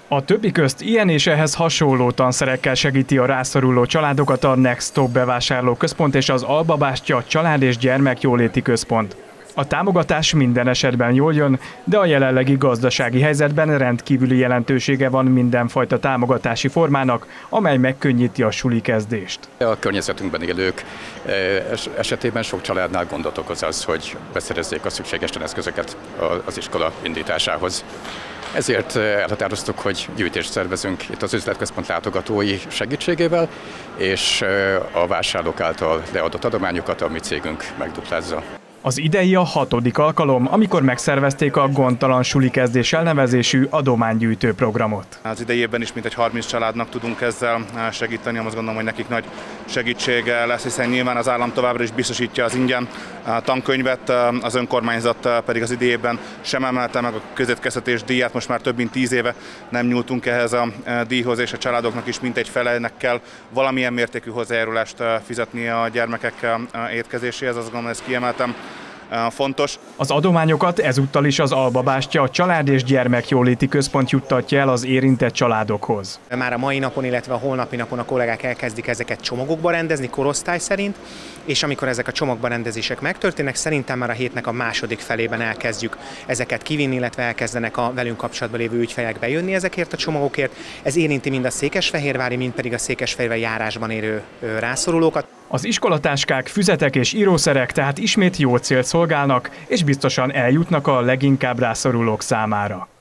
A többi közt ilyen és ehhez hasonló tanszerekkel segíti a rászoruló családokat a Next Stop bevásárlóközpont és az Albabástya Család- és Gyermekjóléti Központ. A támogatás minden esetben jól jön, de a jelenlegi gazdasági helyzetben rendkívüli jelentősége van mindenfajta támogatási formának, amely megkönnyíti a suli kezdést. A környezetünkben élők esetében sok családnál gondot okoz az, hogy beszerezzék a szükséges eszközöket az iskola indításához. Ezért elhatároztuk, hogy gyűjtést szervezünk itt az üzletközpont látogatói segítségével, és a vásárlók által leadott adományokat a mi cégünk megduplázza. Az idei a 6. alkalom, amikor megszervezték a Gondtalan suli kezdés elnevezésű adománygyűjtő programot. Az idei évben is mintegy 30 családnak tudunk ezzel segíteni, azt gondolom, hogy nekik nagy segítsége lesz, hiszen nyilván az állam továbbra is biztosítja az ingyen tankönyvet, az önkormányzat pedig az idejében sem emelte meg a közétkeztetés díját, most már több mint 10 éve nem nyúltunk ehhez a díjhoz, és a családoknak is mintegy felenek kell valamilyen mértékű hozzájárulást fizetni a gyermekek étkezéséhez, azt gondolom, ezt kiemeltem. Fontos. Az adományokat ezúttal is az Albabástya a Család- és Gyermekjóléti Központ juttatja el az érintett családokhoz. Már a mai napon, illetve a holnapi napon a kollégák elkezdik ezeket csomagokba rendezni, korosztály szerint, és amikor ezek a csomagba rendezések megtörténnek, szerintem már a hétnek a második felében elkezdjük ezeket kivinni, illetve elkezdenek a velünk kapcsolatban lévő ügyfelek bejönni ezekért a csomagokért. Ez érinti mind a székesfehérvári, mind pedig a székesfehérvári járásban érő rászorulókat. Az iskolatáskák, füzetek és írószerek tehát ismét jó célt szolgálnak, és biztosan eljutnak a leginkább rászorulók számára.